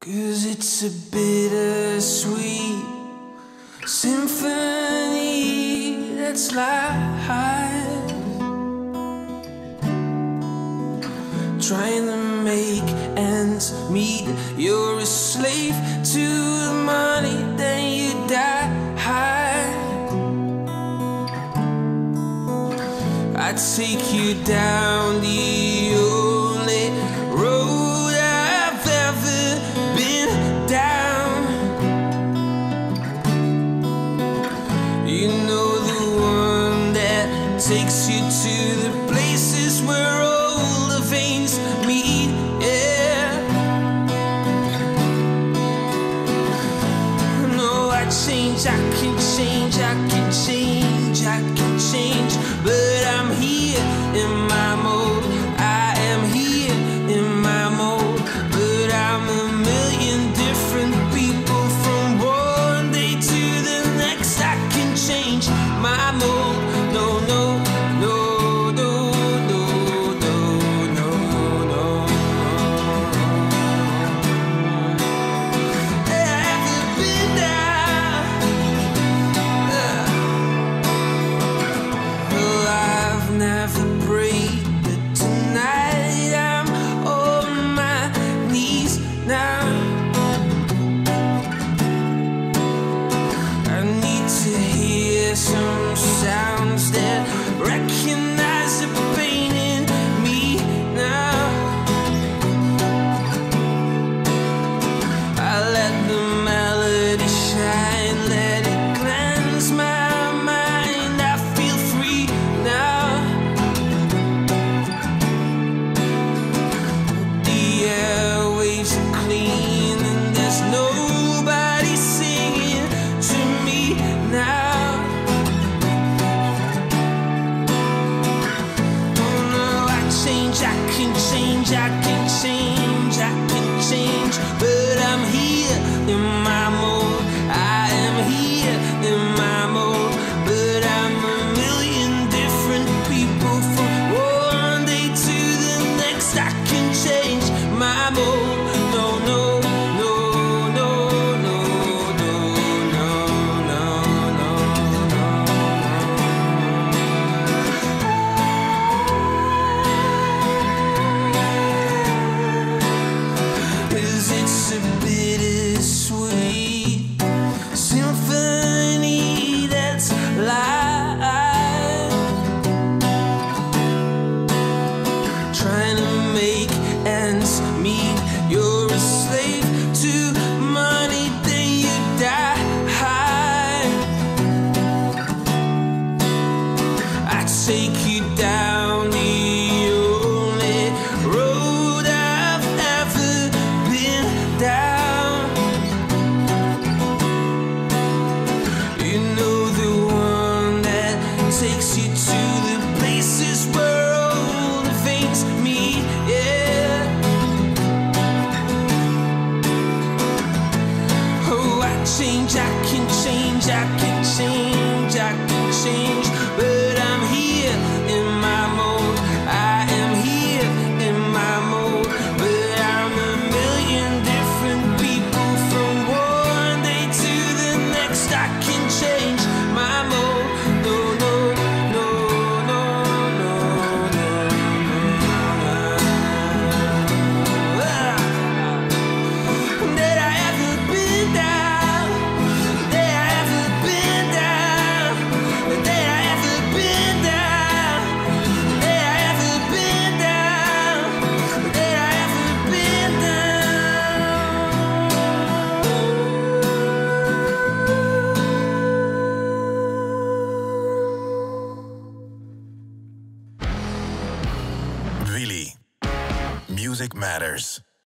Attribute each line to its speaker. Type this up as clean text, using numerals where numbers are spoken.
Speaker 1: 'Cause it's a bittersweet symphony that's life, trying to make ends meet. You're a slave to the money, then you die. I take you down the only road I've ever been down. You know, the one that takes you to the places where all the veins meet. Yeah. No, I change, I can change, I can change, I can change, but I'm here in my mode. I am here in my mode, but I'm a million different people from one day to the next. I can change my mode. No, no, no, no, no, no, no, no. Have you been down? Well, I've never prayed, but tonight I'm on my knees now. I need to hear some sounds that recognize the pain in me now. I let the melody shine, let it cleanse my mind. I feel free now. The airwaves are clean and there's nobody singing to me now. Oh no, I change, I can change, I can change, I can change, but I'm here in my mode. I am here in my mode, but I'm a million different people from one day to the next. I can change my mode. No, no, no, no, no, no, no, no, no, no. 'Cause it's a bittersweet symphony that's life, trying to make ends meet. You're a slave to money, then you die. I take you down the only road I've ever been down. You know, the one that takes you to the places where all the veins meet. Yeah. Oh, I change, I can change, I can change, I can change, but I'm here in my mode. I am here in my mode, but I'm a million different people from one day to the next. I can change my mode. No, no, no, no, no, no, no. Did I ever been down? Did I ever been down? Did I ever been down? Did I ever been down? Did I ever been
Speaker 2: Really, music matters.